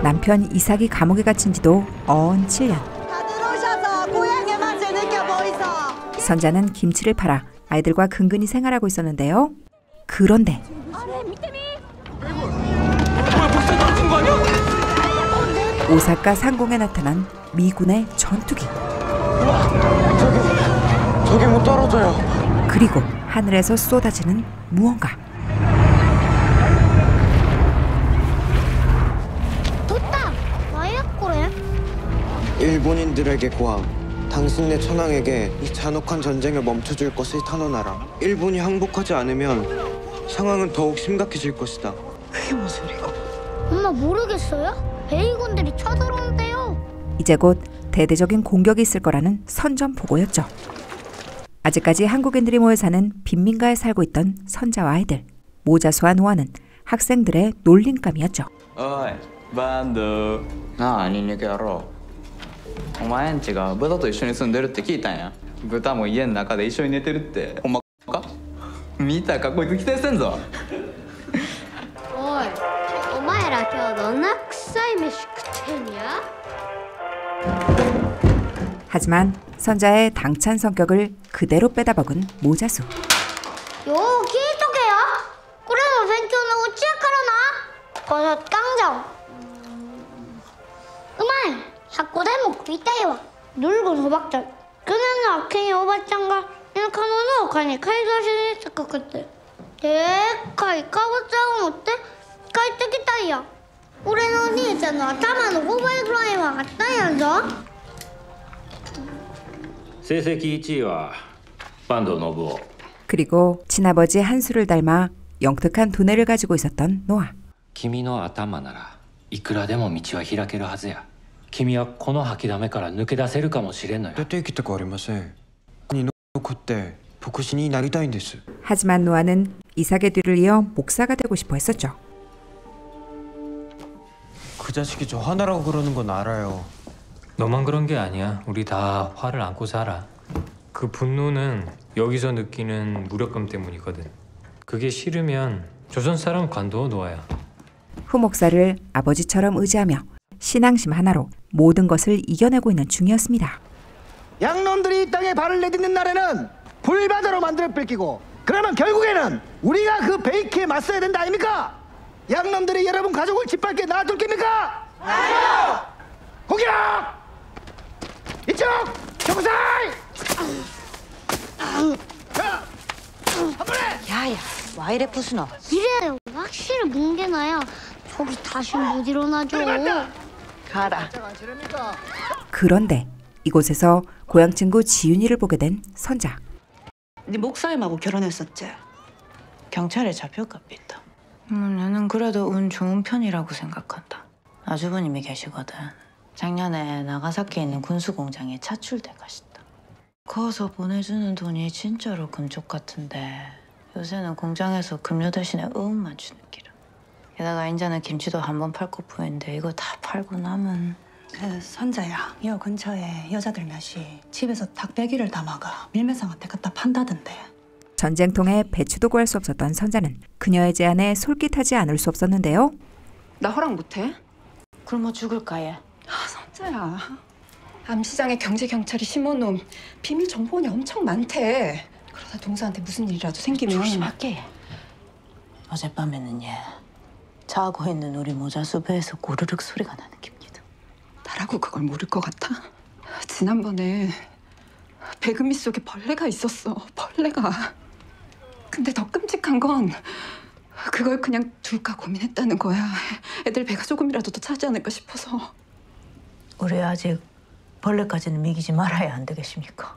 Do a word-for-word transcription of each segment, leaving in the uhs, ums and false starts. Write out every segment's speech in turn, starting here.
남편 이삭이 감옥에 갇힌 지도 어언 칠 년. 선자는 김치를 팔아 아이들과 근근히 생활하고 있었는데요. 그런데 오사카 상공에 나타난 미군의 전투기. 저기, 저기 못 떨어져요. 그리고 하늘에서 쏟아지는 무언가. 뒀다! 뭐야, 그래? 일본인들에게 고함. 당신네 천황에게 이 잔혹한 전쟁을 멈춰줄 것을 탄원하라. 일본이 항복하지 않으면 상황은 더욱 심각해질 것이다. 그게 무슨 소리야? 엄마 모르겠어요? 베이군들이 쳐들어온대요. 이제 곧 대대적인 공격이 있을 거라는 선전포고였죠. 아직까지 한국인들이 모여 사는 빈민가에 살고 있던 선자와 아이들. 모자수와 노아는 학생들의 놀림감이었죠. 어이, 반도. 나 아니니 게로. お前んちが豚と一緒に住んでるって聞いたんや。豚も家の中で一緒に寝てるって。ほんまか？見たかこいつ否定せんぞ。 おい、お前ら今日どんな臭い飯食ってんや? 하지만 선자의 당찬 성격을 그대로 빼다 먹은 모자수. 요, 聞いとけよ. 그래도 勉強のうちやからな. 버섯 깡정. 음아이. 자꾸 대목食いたいわ. 늙은 호박전. 그는 아킹이 오바짱가 일카노 노카니 카이도시にかかってでっかいかぼちゃを持って帰ってきたんや. 俺のお兄ちゃんの頭のごばいぐらいはあったんやぞ. 成績いちいは坂東信夫. 그리고 친아버지 한수를 닮아 영특한 두뇌를 가지고 있었던 노아. 君の頭ならいくらでも道は開けるはずや. 君はこの吐きだめから抜け出せるかもしれんのよ. 出て行きたくありません. に残って牧師になりたいんです. 하지만 노아는 이삭의 뒤를 이어 목사가 되고 싶어 했었죠. 그 자식이 저 화나라고 그러는 건 알아요. 너만 그런 게 아니야. 우리 다 화를 안고 살아. 그 분노는 여기서 느끼는 무력감 때문이거든. 그게 싫으면 조선 사람 관둬 놓아야. 후 목사를 아버지처럼 의지하며 신앙심 하나로 모든 것을 이겨내고 있는 중이었습니다. 양놈들이 이 땅에 발을 내딛는 날에는 불바다로 만들어 뺏기고 그러면 결국에는 우리가 그 베이키에 맞서야 된다 아닙니까? 양놈들이 여러분 가족을 짓밟게 놔둘 겁니까? 아니요! 공격! 이쪽! 경사이! 자! 한 번에! 야야, 와 이래 부수노? 이래 확실히 뭉개놔야 저기 다시 못 일어나죠. 가라. 그런데 이곳에서 고향 친구 지윤이를 보게 된 선자. 네 목사님하고 결혼했었지? 경찰에 잡혀갔겠다. 음, 나는 그래도 운 좋은 편이라고 생각한다. 아주버님이 계시거든. 작년에 나가사키에 있는 군수공장에 차출돼 가셨다. 거기서 보내주는 돈이 진짜로 금쪽 같은데 요새는 공장에서 급료 대신에 의원만 주는 기라. 게다가 인자는 김치도 한 번 팔고 부인데 이거 다 팔고 남은. 그 선자야, 여 근처에 여자들 몇이 집에서 닭배기를 담아가 밀매상한테 갖다 판다던데. 전쟁통에 배추도 구할 수 없었던 선자는 그녀의 제안에 솔깃하지 않을 수 없었는데요. 나 허락 못해? 굶어 죽을까 얘. 아, 선자야. 암시장에 경제경찰이 심어놓은 비밀 정보원이 엄청 많대. 그러다 동서한테 무슨 일이라도 생기면. 조심할게. 어젯밤에는 얘 자고 있는 우리 모자수 배에서 고르륵 소리가 나는 깁니다. 나라고 그걸 모를 것 같아? 지난번에 배금이 속에 벌레가 있었어. 벌레가. 근데 더 끔찍한 건 그걸 그냥 둘까 고민했다는 거야. 애들 배가 조금이라도 더 차지 않을까 싶어서. 우리 아직 벌레까지는 미기지 말아야 안 되겠습니까?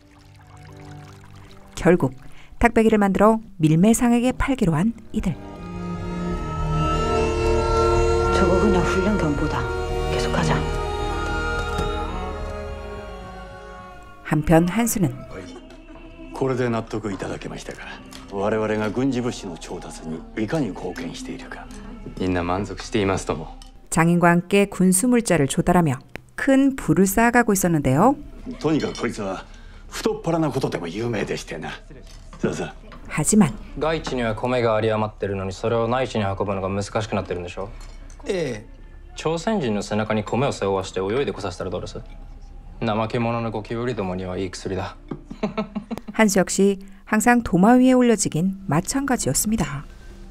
결국 닭배기를 만들어 밀매상에게 팔기로 한 이들. 저거 그냥 훈련 경보다. 계속하자. 한편 한수는 これで納得いただけましたか。我々が軍事物資の調達にいかに貢献しているか。 みんな満足していますとも。 장인과 함께 군수 물자를 조달하며 큰 부를 쌓아가고 있었는데요. とにかくこいつは太っ腹なことでも有名でしてな。さあさあ。 하지만 外地には米が有り余ってるのにそれを内地に運ぶのが難しくなってるんでしょ? 예, 朝鮮人の背中に米を背負わして泳いでこさせたらどうです？怠け者のゴキブリどもにはいい薬だ. 한수 역시 항상 도마 위에 올려지긴 마찬가지였습니다.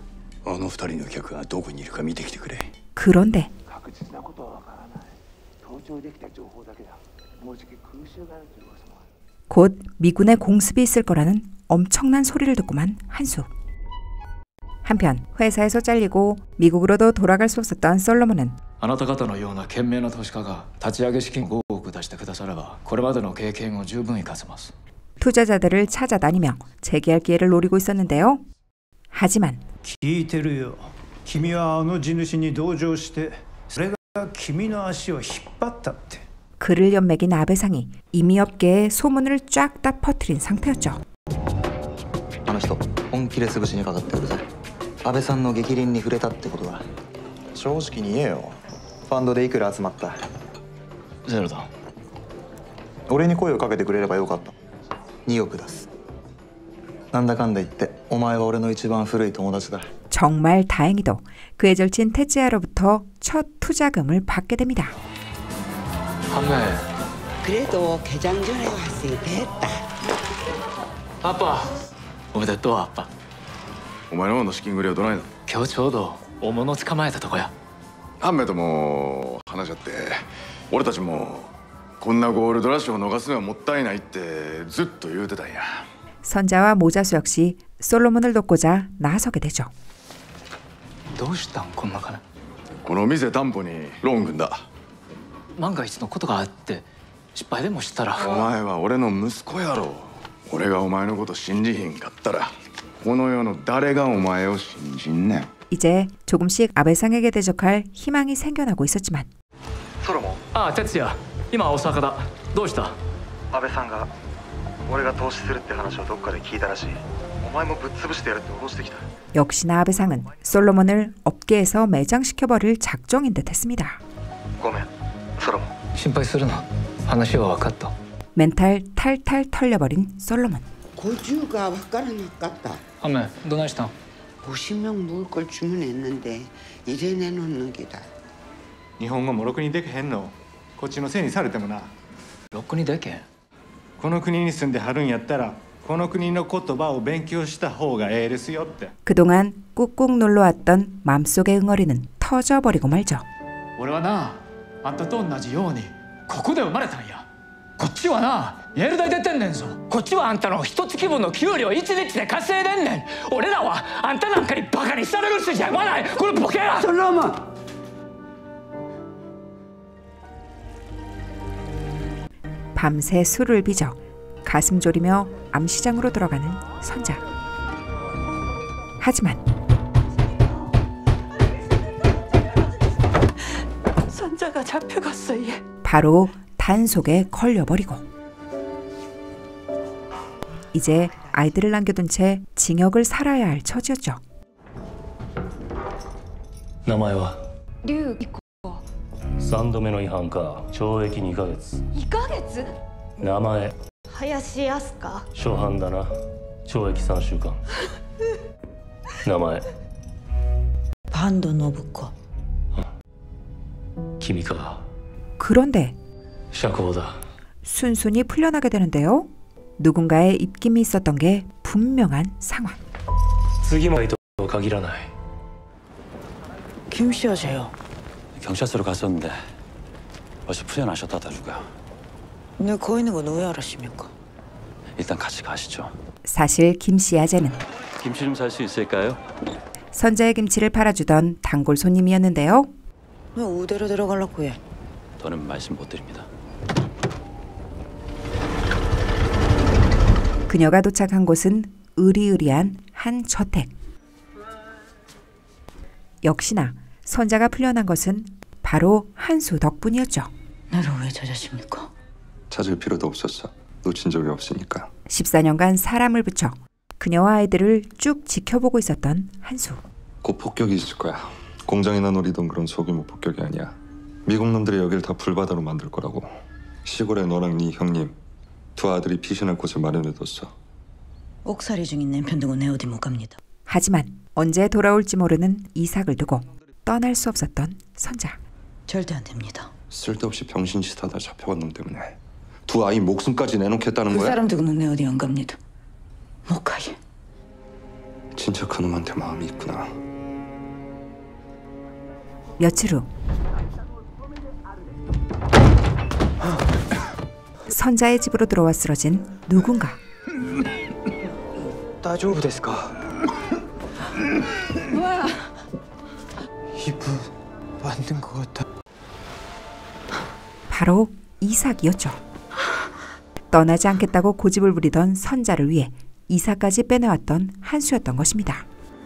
그런데 곧 미군의 공습이 있을 거라는 엄청난 소리를 듣고만 한수. 한편 회사에서 잘리고 미국으로도 돌아갈 수 없었던 솔로몬은 あなた方のような賢明な投資家が立ち上げ資金をごおく出してくださればこれまでの経験を十分生かせます. 투자자들을 찾아다니며 재계할 기회를 노리고 있었는데요. 하지만 聞いてるよ. 君はあの地主に同情してそれが君の足を引っ張ったって. 그를 연맥인 아베상이 이미 업계에 소문을 쫙 다 퍼뜨린 상태였죠. あの人本気で潰しにかかってくるぜ. 安倍さんの逆鱗に触れたってことだ. 正直に言えよ. ファンドでいくら集まった？ゼロだ. 俺に声をかけてくれればよかった. におく出す. なんだかんだ言ってお前は俺の一番古い友達だ. 정말 다행히도 그의 절친 테츠야로부터 첫 투자금을 받게 됩니다. 그래도 개장 전에 왔으니 됐다. 아빠, おめでとう 아빠. お前の方の資金繰りはどないだ? 今日ちょうど大物捕まえたとこや. ハンメとも話し合って俺たちもこんなゴールドラッシュを逃すのはもったいないってずっと言うてたんや. 선자와 모자수 역시 솔로몬을 돕고자 나서게 되죠. どうしたんこんな金? この店担保にローン組んだ. 万が一のことがあって失敗でもしたら. お前は俺の息子やろ. 俺がお前のこと信じひんかったらこの世の誰がお前を信じんねん. 이제 조금씩 아베상에게 대적할 희망이 생겨나고 있었지만. ソロモン. 아, 테츠야. 今大阪だ. どうした? 安倍さんが俺が投資するって話をどっかで聞いたらしい. お前もぶっ潰してやるって脅してきた. 역시나 아베상은 솔로몬을 업계에서 매장시켜버릴 작정인 듯했습니다. ごめん, ソロモン. 心配するな. 話は分かった. 멘탈 탈탈 털려버린 솔로몬. 고주가 와까라나깝다. 하면 너 나시다. 오십 명 먹을 걸 주문했는데 이래 내놓는 게다. 일본어もろくにできへんの. こっちのせいにされてもな. ろくにでけん? この国に住んではるんやったらこの国の言葉を勉強した方がええですよって. 그동안 꾹꾹 눌러왔던 맘속의 응어리는 터져버리고 말죠. 俺はな、あんたと同じようにここで生まれたんや. こっちはな、エール大出てんねんぞ. こっちはあんたの一月分の給料一日で稼いでんねん. 俺らはあんたなんかにバカにしたらぐるじゃ言わない. このボケや. 솔로몬. 밤새 술을 빚어 가슴 졸이며 암시장으로 들어가는 선자. 하지만 선자가 잡혀갔어. 얘. 바로 단속에 걸려버리고 이제 아이들을 남겨둔 채 징역을 살아야 할 처지였죠. 名前は? 龍以降三度目の違反か懲役にかげつ. にかげつ? 名前林康香. 初犯だな. 懲役さんしゅうかん. 名前 반도 노부코. 君か. 그런데 釈放だ. 순순히 풀려나게 되는데요. 누군가의 입김이 있었던 게 분명한 상황. 次もとは限らない. 김 씨여세요. 경찰서로 갔었는데 벌써 풀려나셨다더라고요. 근데 거기 있는 건 왜 알았습니까? 일단 같이 가시죠. 사실 김씨 아재는 김치 좀 살 수 있을까요? 선자의 김치를 팔아주던 단골 손님이었는데요. 왜 우대로 들어가려고 해? 더는 말씀 못 드립니다. 그녀가 도착한 곳은 으리으리한 한 저택. 역시나 선자가 풀려난 것은 바로 한수 덕분이었죠. 나를 왜 찾았습니까? 찾을 필요도 없었어. 놓친 적이 없으니까. 십사 년간 사람을 붙여 그녀와 아이들을 쭉 지켜보고 있었던 한수. 곧 폭격이 있을 거야. 공장이나 노리던 그런 소규모 폭격이 아니야. 미국 놈들이 여길 다 불바다로 만들 거라고. 시골에 너랑 네 형님 두 아들이 피신할 곳을 마련해뒀어. 옥살이 중인 남편 두고 내 어디 못 갑니다. 하지만 언제 돌아올지 모르는 이삭을 두고 떠날 수 없었던 선자. 절대 안 됩니다. 쓸데없이 병신짓 하다 잡혀간 놈 때문에 두 아이 목숨까지 내놓겠다는 그 거야? 사람 두고는 내 어디 안 갑니다. 못 가게. 진짜 그놈한테 마음이 있구나. 며칠 후 선자의 집으로 들어와 쓰러진 누군가. 大丈夫ですか? 와. 이분 만든 것 같아. 바로 이삭이었죠. 떠나지 않겠다고 고집을 부리던 선자를 위해 이삭까지 빼내왔던 한수였던 것입니다.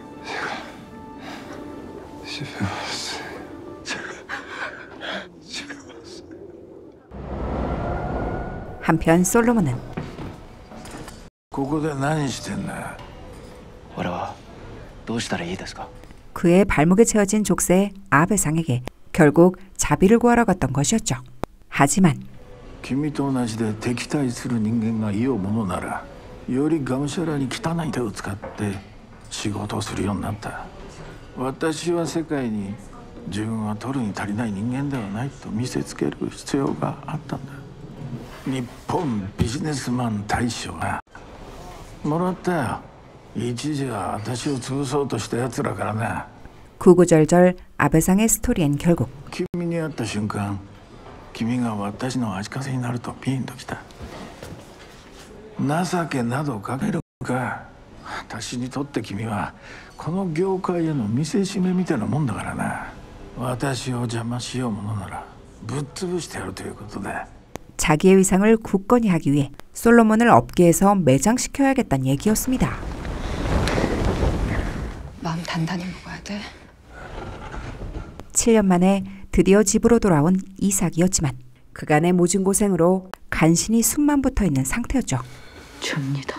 한편 솔로몬은 ここで何してんだ? 俺はどうしたらいいですか? 그의 발목에 채워진 족쇄 아베상에게 결국 자비를 구하러 갔던 것이었죠. 하지만 君と同じで敵対する人間がいようものならよりがむしゃらに汚い手を使って仕事をするようになった。私は世界に自分は取るに足りない人間ではないと見せつける必要があったんだ。日本ビジネスマン大賞がもらったよ。一時は私を潰そうとした奴らからな。 구구절절 아베상의 스토리엔 결국 君に会った瞬間君が私の足かせになるとピンときた。情けなどかけるか。私にとって君はこの業界への見せしめみたいなもんだからな。私を邪魔しようものならぶっ潰してやるということだ。 자기의 위상을 굳건히 하기 위해 솔로몬을 업계에서 매장시켜야겠다는 얘기였습니다. 마음 단단히 먹어야 돼. 칠 년 만에 드디어 집으로 돌아온 이삭이었지만 그간의 모진 고생으로 간신히 숨만 붙어있는 상태였죠. 접니다.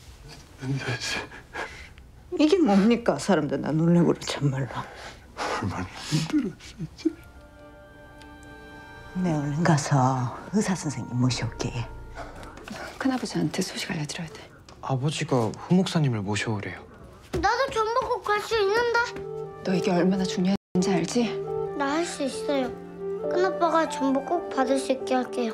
이게 뭡니까? 사람들 나 놀래고를 참말로. 얼마나 힘들었을지. 네, 얼른 가서 의사 선생님 모셔올게. 큰아버지한테 소식 알려드려야 돼. 아버지가 후 목사님을 모셔오래요. 나도 전복국 갈 수 있는데. 너 이게 얼마나 중요한지 알지? 나 할 수 있어요. 큰아빠가 전복국 받을 수 있게 할게요.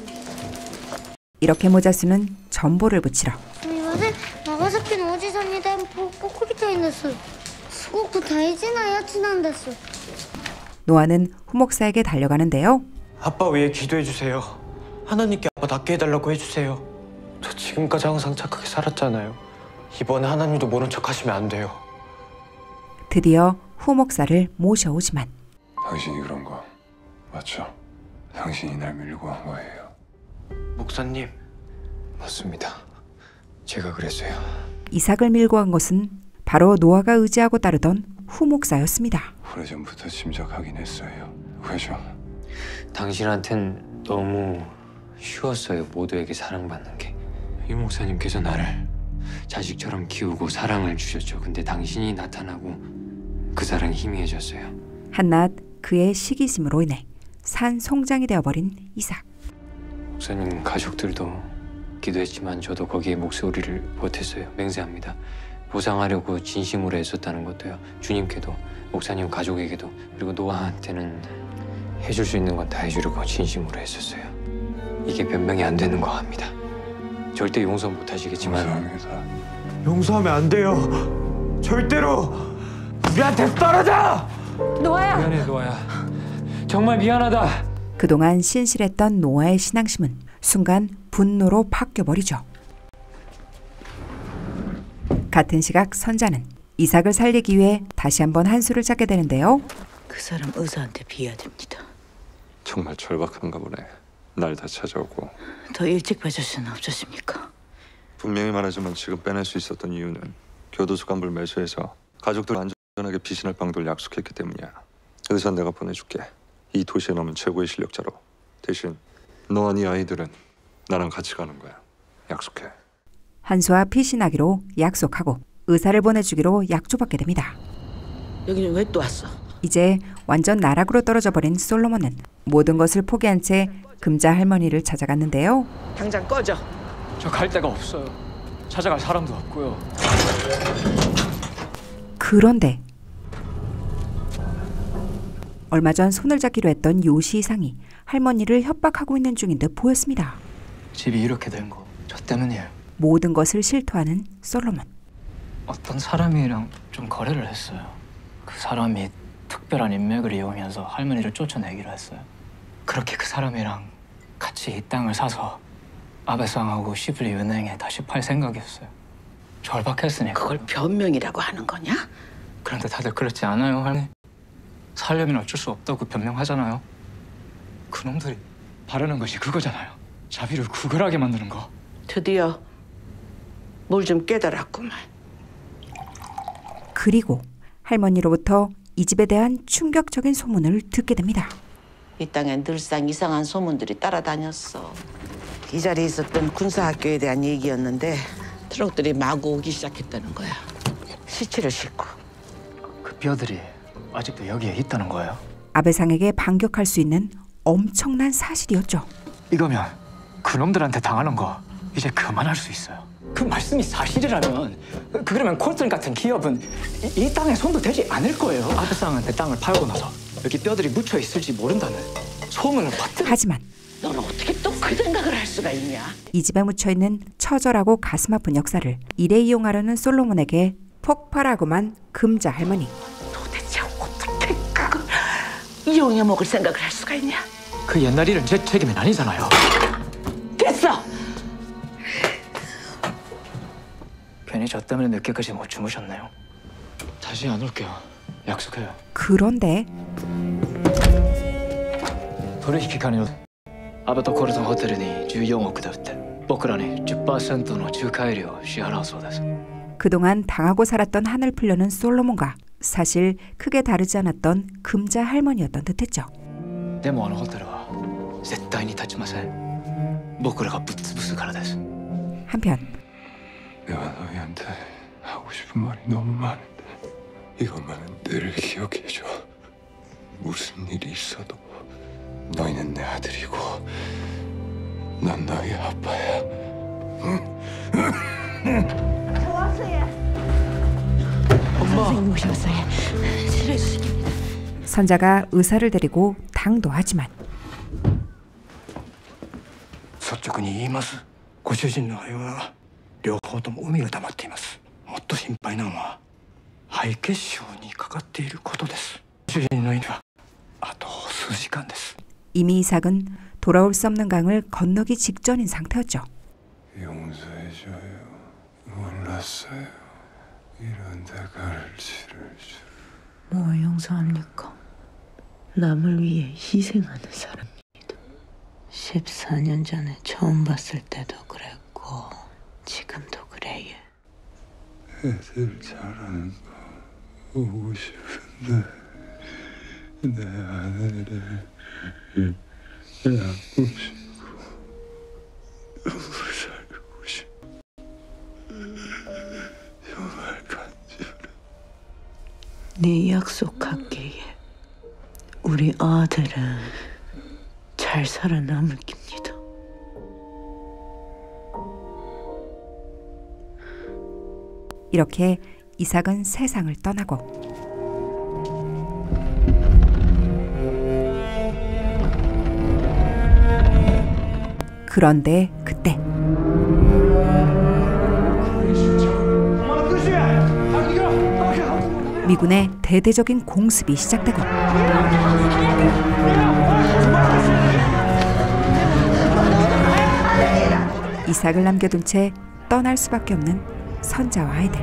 이렇게 모자수는 전보를 붙이러 すみません。長崎のおじさんに電報送りたいんです。すごく大事なやつなんです。 노아는 후목사에게 달려가는데요. 아빠 위해 기도해 주세요. 하나님께 아빠 낫게 해달라고 해주세요. 저 지금까지 항상 착하게 살았잖아요. 이번에 하나님도 모른 척 하시면 안 돼요. 드디어 후목사를 모셔오지만 당신이 그런 거 맞죠? 당신이 날 밀고 한 거예요. 목사님, 맞습니다. 제가 그랬어요. 이삭을 밀고 간 것은 바로 노아가 의지하고 따르던 후목사였습니다. 오래전부터 짐작하긴 했어요. 왜죠? 당신한텐 너무 쉬웠어요. 모두에게 사랑받는 게. 유 목사님께서 나를 자식처럼 키우고 사랑을 주셨죠. 근데 당신이 나타나고 그 사랑이 희미해졌어요. 한낱 그의 시기심으로 인해 산 송장이 되어버린 이삭. 목사님 가족들도 기도했지만 저도 거기에 목소리를 보탰어요. 맹세합니다. 보상하려고 진심으로 애썼다는 것도요. 주님께도 목사님 가족에게도 그리고 노아한테는 해줄 수 있는 건 다 해주려고 진심으로 했었어요. 이게 변명이 안 되는 거 압니다. 절대 용서 못 하시겠지만 용서합니다. 용서하면 안 돼요. 절대로 우리한테 떨어져. 노아야. 미안해 노아야. 정말 미안하다. 그동안 신실했던 노아의 신앙심은 순간 분노로 바뀌어버리죠. 같은 시각 선자는 이삭을 살리기 위해 다시 한번 한수를 찾게 되는데요. 그 사람 의사한테 비해야 됩니다. 정말 절박한가 보네. 날 다 찾아오고. 더 일찍 봐줄 수는 없었습니까? 분명히 말하지만 지금 빼낼 수 있었던 이유는 교도소 간부를 매수해서 가족들 안전하게 피신할 방도를 약속했기 때문이야. 의사는 내가 보내줄게. 이 도시에 남은 최고의 실력자로. 대신 너와 네 아이들은 나랑 같이 가는 거야. 약속해. 한수와 피신하기로 약속하고 의사를 보내주기로 약조받게 됩니다. 여기는 왜 또 왔어? 이제 완전 나락으로 떨어져 버린 솔로몬은 모든 것을 포기한 채 금자 할머니를 찾아갔는데요. 당장 꺼져. 저 갈 데가 없어요. 찾아갈 사람도 없고요. 그런데 얼마 전 손을 잡기로 했던 요시 이상이 할머니를 협박하고 있는 중인 듯 보였습니다. 집이 이렇게 된 거 저 때문이에요. 모든 것을 실토하는 솔로몬. 어떤 사람이랑 좀 거래를 했어요. 그 사람이 특별한 인맥을 이용해서 할머니를 쫓아내기로 했어요. 그렇게 그 사람이랑 같이 이 땅을 사서 아베상하고 시블리 은행에 다시 팔 생각이었어요. 절박했으니까. 그걸 변명이라고 하는 거냐? 그런데 다들 그렇지 않아요, 할머니? 살려면 어쩔 수 없다고 변명하잖아요. 그놈들이 바라는 것이 그거잖아요. 자비를 구걸하게 만드는 거. 드디어 뭘 좀 깨달았구만. 그리고 할머니로부터 이 집에 대한 충격적인 소문을 듣게 됩니다. 이 땅엔 늘상 이상한 소문들이 따라다녔어. 이 자리에 있었던 군사학교에 대한 얘기였는데 트럭들이 마구 오기 시작했다는 거야. 시체를 싣고. 그 뼈들이 아직도 여기에 있다는 거예요? 아베상에게 반격할 수 있는 엄청난 사실이었죠. 이거면 그놈들한테 당하는 거 이제 그만할 수 있어요. 그 말씀이 사실이라면 그러면 콜튼 같은 기업은 이, 이 땅에 손도 대지 않을 거예요. 아베상한테 땅을 팔고 나서 여기 뼈들이 묻혀 있을지 모른다는 소문을 퍼뜨려. 하지만 너는 어떻게 또 그 생각을 할 수가 있냐? 이 집에 묻혀있는 처절하고 가슴 아픈 역사를 일에 이용하려는 솔로몬에게 폭발하고만 금자 할머니. 도대체 어떻게 그걸 이용해 먹을 생각을 할 수가 있냐? 그 옛날 일은 제 책임은 아니잖아요. 됐어! 괜히 저 때문에 늦게까지 못 주무셨네요. 다시 안 올게요. 약속해요. 그런데 取引完了。アバトコルトンホテルにじゅうよんおくだって僕らに じゅっパーセント の仲介料を支払うそうです。 그동안 당하고 살았던 한을 풀려는 솔로몬과 사실 크게 다르지 않았던 금자 할머니였던 듯했죠. でもあのホテルは絶対に立ちません。僕らがぶっ潰すからです。 한편 내가 너희한테 하고 싶은 말이 너무 많은데 이것만은 늘 기억해줘. 무슨 일이 있어도 너희는 내 아들이고 난 너희 아빠야. 선생님 모셨어요. 실례 주십니다. 선자가 의사를 데리고 당도하지만 率直に言います。ご主人の肺は両方とも海が溜まっています。もっと心配なのは肺血症にかかっていることです。主人の命はあと数時間です。 이미 이삭은 돌아올 수 없는 강을 건너기 직전인 상태였죠. 용서해줘요. 몰랐어요. 이런 대가를 줄. 뭘 용서합니까? 남을 위해 희생하는 사람입니다. 십사 년 전에 처음 봤을 때도 그랬고 지금도 그래요. 애들 자라는 거 보고 싶은데 내 아내를 낳고 싶고 너무 살고 싶고 정말 간절해. 네 약속할게. 우리 아들은 잘 살아남을 깁니다. 이렇게 이삭은 세상을 떠나고 그런데 그때 미군의 대대적인 공습이 시작되고 이삭을 남겨둔 채 떠날 수밖에 없는 선자와 아이들.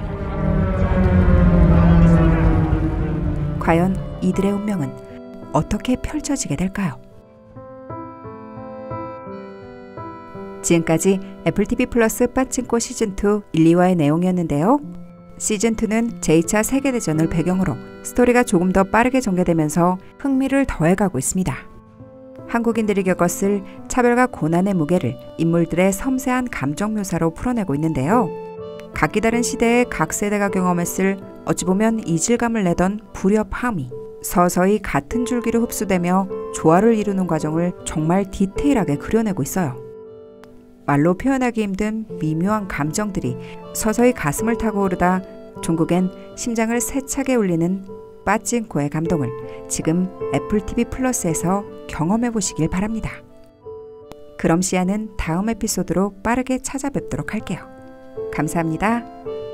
과연 이들의 운명은 어떻게 펼쳐지게 될까요? 지금까지 애플티비 플러스 빠친코 시즌이 일, 이화의 내용이었는데요. 시즌이는 제이 차 세계대전을 배경으로 스토리가 조금 더 빠르게 전개되면서 흥미를 더해가고 있습니다. 한국인들이 겪었을 차별과 고난의 무게를 인물들의 섬세한 감정 묘사로 풀어내고 있는데요. 각기 다른 시대의 각 세대가 경험했을 어찌 보면 이질감을 내던 불협 함이 서서히 같은 줄기로 흡수되며 조화를 이루는 과정을 정말 디테일하게 그려내고 있어요. 말로 표현하기 힘든 미묘한 감정들이 서서히 가슴을 타고 오르다 종국엔 심장을 세차게 울리는 빠찡코의 감동을 지금 애플 티비 플러스에서 경험해 보시길 바랍니다. 그럼 시아는 다음 에피소드로 빠르게 찾아뵙도록 할게요. 감사합니다.